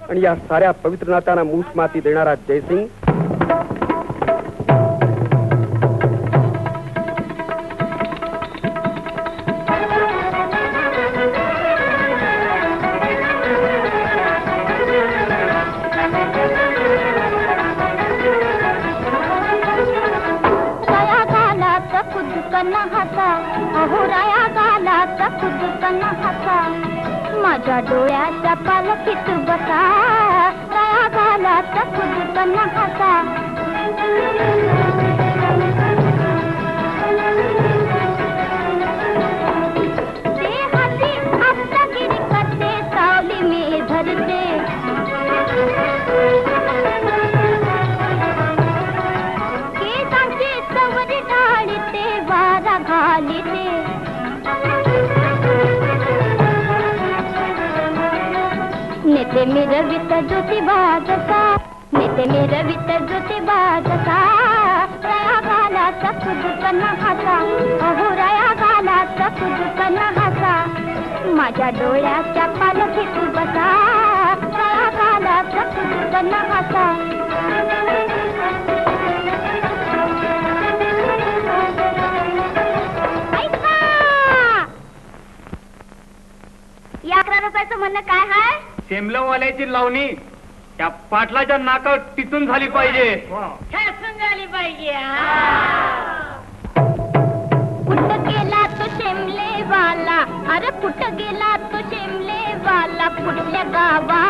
आणि या साऱ्या पवित्र नात्यांना मूठ माती देणारा जयसिंग माझ्या डोळ्याच्या पालखीत बसा तया झाला तर खुदकन हसा ते हसी आपला गिरी करते सावली में धरते केसांची सवरी डाळीते वारा घालीते नेते मिरवित ज्योतिबा जसा नेते मिरवित ज्योतिबा जसा रया गालाचा खुदकन हसा अहो रया गालाचा खुदकन हसा माझ्या डोळ्याच्या पालखीत बसा रया गालाचा खुदकन हसा या 11 रुपयाचं म्हणणं काय आहे सेमलवाल्याची लावणी त्या पाटलाच्या नाकावर टिचून झाली पाहिजे झाली पाहिजे कुठं गेला तो शेमले वाला अरे कुठं गेला तो शेमले वाला कुठल्या गावा